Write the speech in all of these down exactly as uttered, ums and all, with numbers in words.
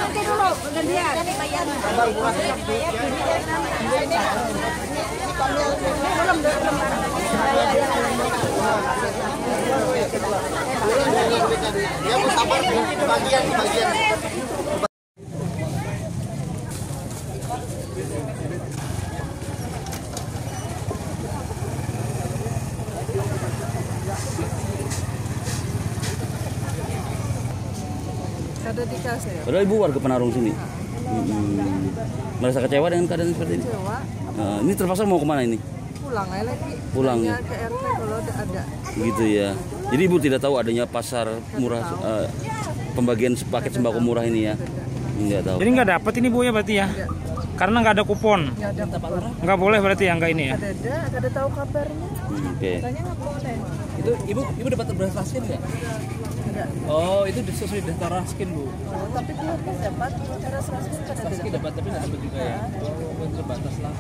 Nanti dulu gantian. Dia mau sabar bagian bagian. Ada dikasih ya? Padahal ibu warga Penarung sini. Hmm. Merasa kecewa dengan keadaan seperti ini? Kecewa. Uh, ini terpaksa mau kemana ini? Pulang aja lagi. Pulang ya? Ke R T kalau ada. Gitu ya. Jadi ibu tidak tahu adanya pasar murah, uh, pembagian paket sembako murah ini ya? Enggak tahu. Jadi nggak dapat ini bu ya berarti ya? Enggak. Karena nggak ada kupon. Nggak ada kupon. Nggak boleh berarti ya nggak ini ya? Ada ada, ada tahu kabarnya. Hmm, Oke. Okay. Katanya nggak boleh. Itu ibu ibu dapat beras raskin nggak? Enggak. Oh itu sesuai daftar raskin bu. Oh, tapi belum dapat. Beras raskin pada Raskin dapat tapi nggak dapat juga ya. Oh terbatas lah.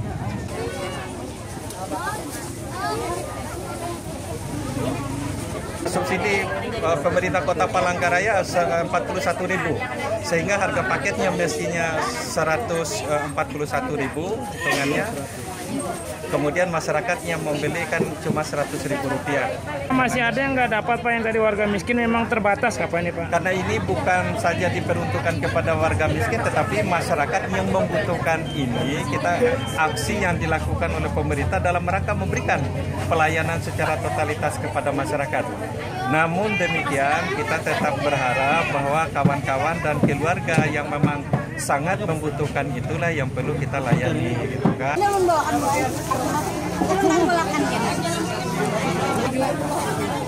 Subsidi uh, pemerintah Kota Palangkaraya empat puluh satu ribu, sehingga harga paketnya mestinya seratus empat puluh satu ribu hitungannya. Kemudian masyarakatnya membeli kan cuma seratus ribu rupiah. Masih ada yang nggak dapat Pak, yang tadi warga miskin memang terbatas kapan ini Pak? Karena ini bukan saja diperuntukkan kepada warga miskin, tetapi masyarakat yang membutuhkan ini. Kita aksi yang dilakukan oleh pemerintah dalam rangka memberikan pelayanan secara totalitas kepada masyarakat. Namun demikian kita tetap berharap bahwa kawan-kawan dan keluarga yang memang sangat membutuhkan itulah yang perlu kita layani, gitu kan. Ini membawakan